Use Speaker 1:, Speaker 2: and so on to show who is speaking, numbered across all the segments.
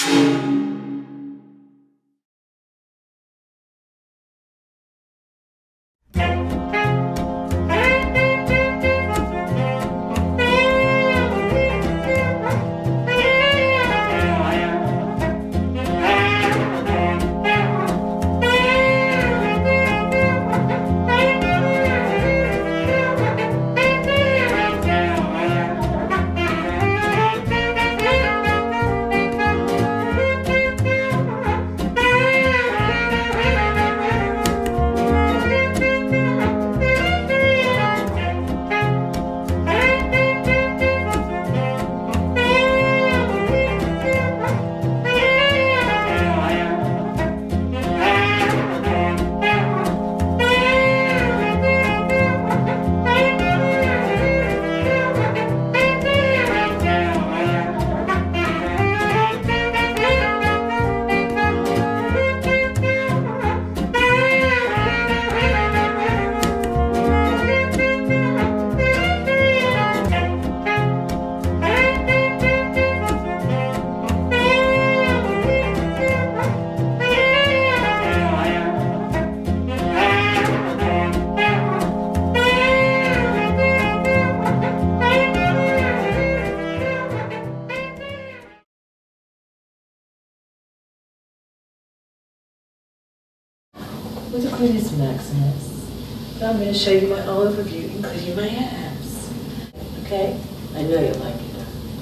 Speaker 1: With the Queen's Maximus, I'm going to show you my overview, including my abs. Okay? I know you'll like it.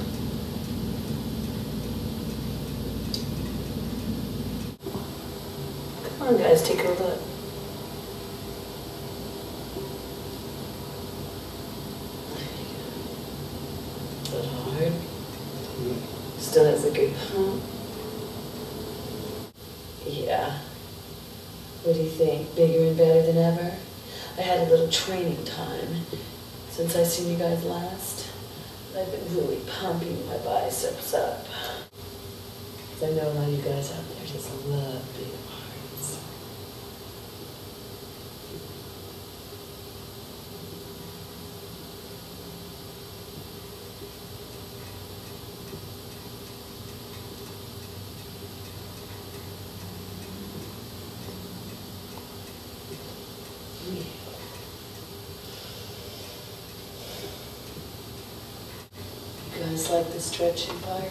Speaker 1: Come on, guys, take a look. Is that hard? Still has a good pump. Yeah. What do you think? Bigger and better than ever? I had a little training time since I seen you guys last. I've been really pumping my biceps up. I know a lot of you guys out there just love big arms. You guys like the stretching part?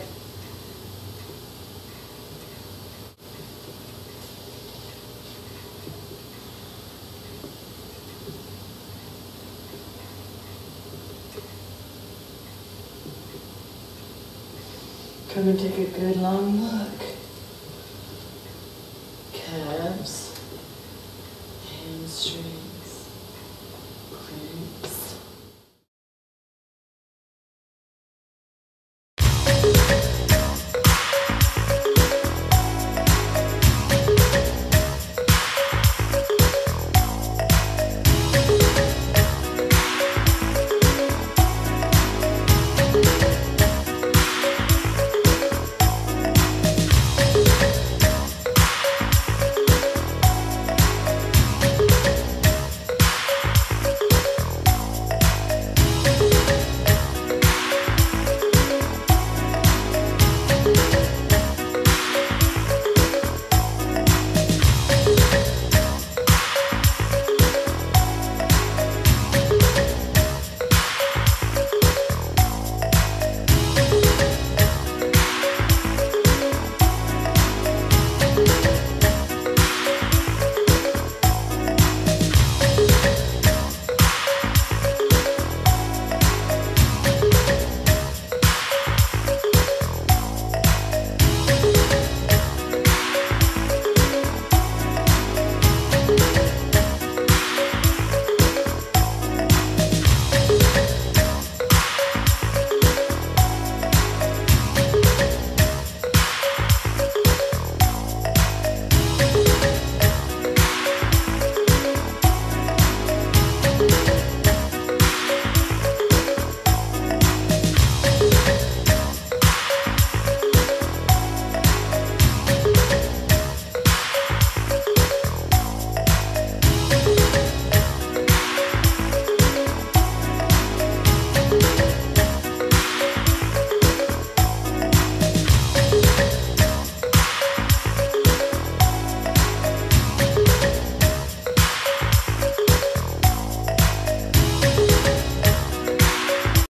Speaker 1: Come and take a good long look.